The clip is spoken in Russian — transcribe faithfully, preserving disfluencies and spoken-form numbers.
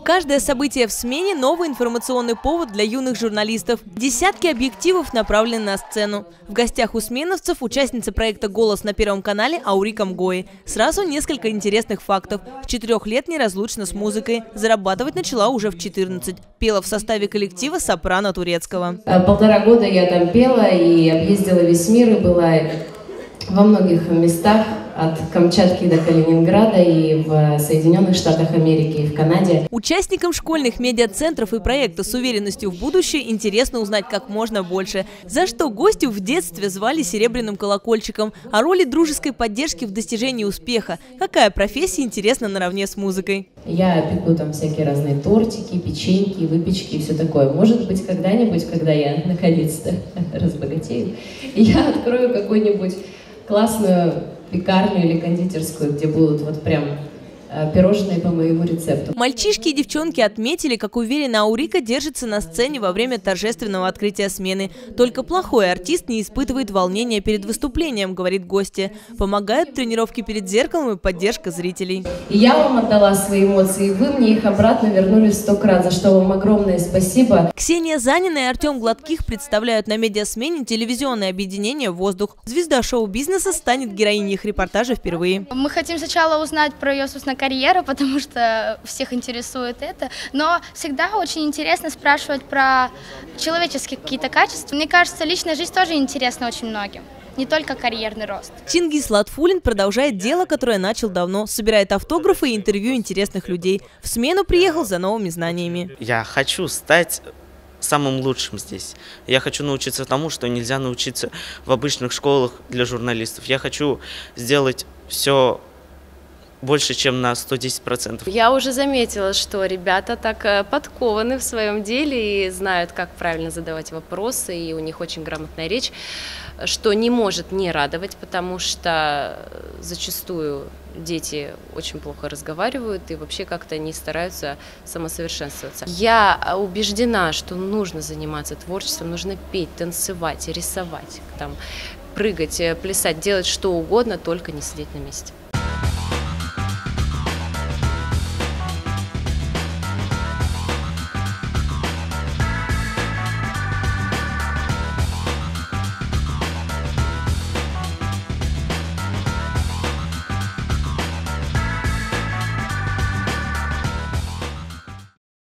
Каждое событие в смене – новый информационный повод для юных журналистов. Десятки объективов направлены на сцену. В гостях у сменовцев участница проекта «Голос» на Первом канале Аурика Мгои. Сразу несколько интересных фактов. С четырех лет неразлучна с музыкой. Зарабатывать начала уже в четырнадцать. Пела в составе коллектива сопрано турецкого. Полтора года я там пела и объездила весь мир, и была во многих местах, от Камчатки до Калининграда, и в Соединенных Штатах Америки, и в Канаде. Участникам школьных медиацентров и проекта «С уверенностью в будущее» интересно узнать как можно больше. За что гостю в детстве звали серебряным колокольчиком, о роли дружеской поддержки в достижении успеха. Какая профессия интересна наравне с музыкой? Я пеку там всякие разные тортики, печеньки, выпечки и все такое. Может быть, когда-нибудь, когда я наконец-то разбогатею, я открою какую-нибудь классную пекарню или кондитерскую, где будут вот прям пирожные по моему рецепту. Мальчишки и девчонки отметили, как уверенно Аурика держится на сцене во время торжественного открытия смены. Только плохой артист не испытывает волнения перед выступлением, говорит гостья. Помогают тренировки перед зеркалом и поддержка зрителей. И я вам отдала свои эмоции, и вы мне их обратно вернули в сто крат, за что вам огромное спасибо. Ксения Занина и Артем Гладких представляют на медиасмене телевизионное объединение «Воздух». Звезда шоу-бизнеса станет героиней их репортажа впервые. Мы хотим сначала узнать про ее, собственно, карьеру, потому что всех интересует это, но всегда очень интересно спрашивать про человеческие какие-то качества. Мне кажется, личная жизнь тоже интересна очень многим, не только карьерный рост. Чингис Латфулин продолжает дело, которое начал давно, собирает автографы и интервью интересных людей. В смену приехал за новыми знаниями. Я хочу стать самым лучшим здесь. Я хочу научиться тому, что нельзя научиться в обычных школах для журналистов. Я хочу сделать все больше, чем на сто десять процентов. Я уже заметила, что ребята так подкованы в своем деле и знают, как правильно задавать вопросы, и у них очень грамотная речь, что не может не радовать, потому что зачастую дети очень плохо разговаривают и вообще как-то не стараются самосовершенствоваться. Я убеждена, что нужно заниматься творчеством, нужно петь, танцевать, рисовать, там, прыгать, плясать, делать что угодно, только не сидеть на месте.